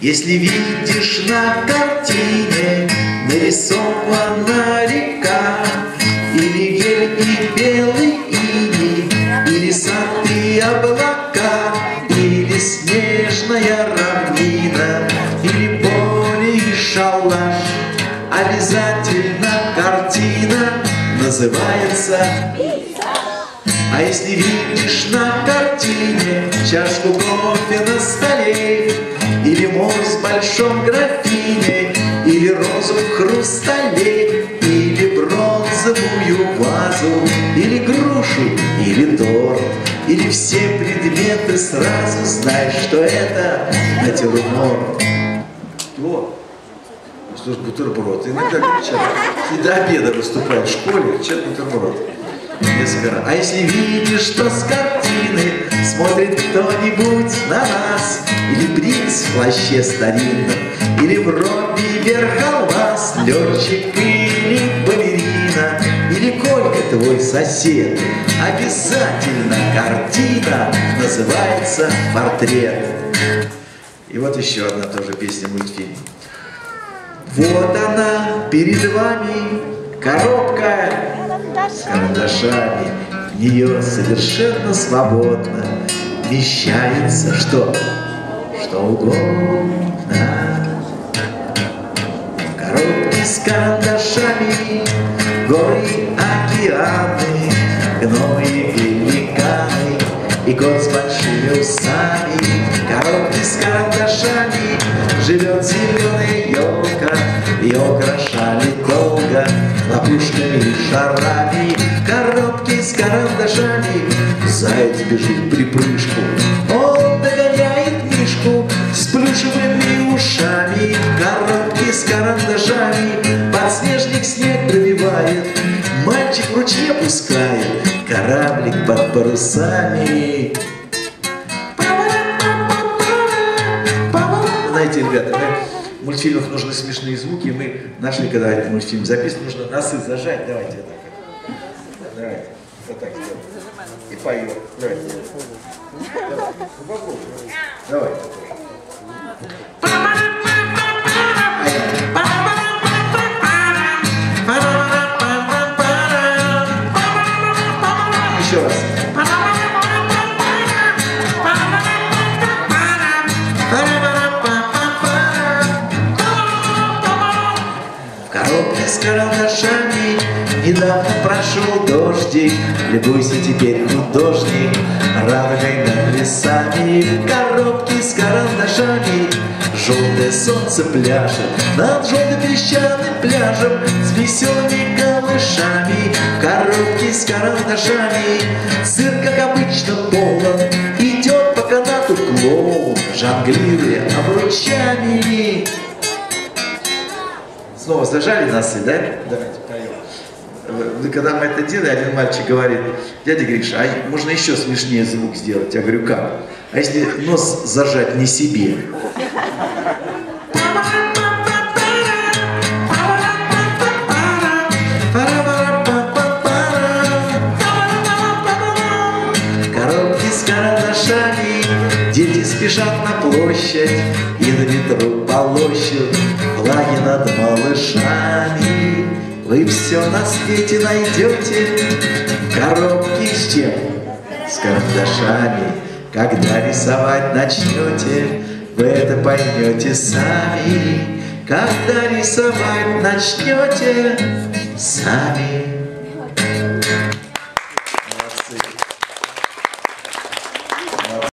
Если видишь на картине нарисована река, или ель и белый иней, или сад и облака, или снежная равнина, или поле и шалаш, обязательно картина называется. А если видишь на картине чашку кофе на столе, или морс в большом графине, или розу в хрустале, или бронзовую вазу, или грушу, или торт, или все предметы, сразу знай, что это натюрморт. О, что ж бутерброд? Иногда кричат, и до обеда выступают в школе, кричат бутерброд. А если видишь, что с картины смотрит кто-нибудь на нас, или принц в плаще старинном, или в робе вверх алмаз, летчик или балерина, или Колька твой сосед, обязательно картина называется портрет. И вот еще одна тоже песня-мультфильм. Вот она перед вами, коробка с карандашами, в нее совершенно свободно вмещается что угодно. В коробке с карандашами горы, океаны, гномы, пеликаны и кот с большими усами. В коробке с карандашами живет зеленая елка, ее украшали долго лопушками и шарами. В коробке с карандашами заяц бежит в припрыжку, он догоняет мишку с плюшевыми ушами. В коробке с карандашами подснежник снег пробивает, мальчик в ручье пускает кораблик под парусами. Знаете, ребята, в мультфильмах нужны смешные звуки, и мы нашли, когда этот мультфильм записан, нужно носы зажать. Давайте вот так. Давайте, вот так сделаем. И поем. Давайте. Давайте. Еще раз. С карандашами недавно прошел дождик, любуйся теперь, художник, радугой над лесами. В коробке с карандашами желтое солнце пляшет над желтым песчаным пляжем с веселыми голышами. В коробке с карандашами цирк, как обычно, полон, идет по канату клоун, жонглируя обручами. Снова зажали носы, да? Давайте поем. Когда мы это делали, один мальчик говорит: дядя Гриша, а можно еще смешнее звук сделать? Я говорю: как? А если нос зажать не себе? Коробки с карандашами, дети спешат на площадь и на ветру полощут флаги над малышами. Вы все на свете найдете в коробке с чем? С карандашами. Когда рисовать начнете, вы это поймете сами. Когда рисовать начнете сами.